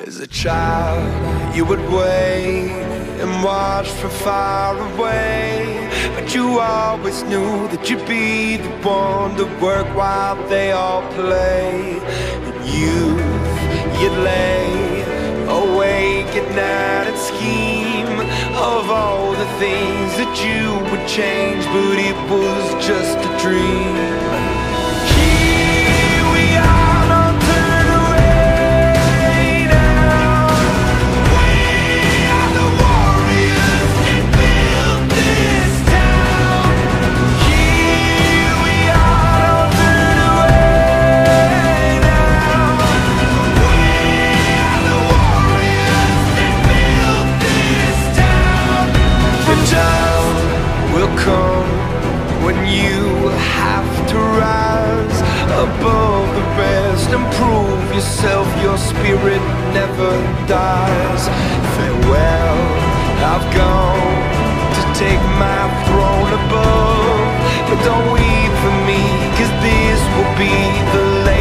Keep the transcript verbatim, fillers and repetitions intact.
As a child, you would wait and watch from far away, but you always knew that you'd be the one to work while they all play. In youth, you'd lay awake at night and scheme of all the things that you would change, but it was just a dream. When you have to rise above the rest and prove yourself, your spirit never dies. Farewell, I've gone to take my throne above, but don't weep for me, 'cause this will be the last.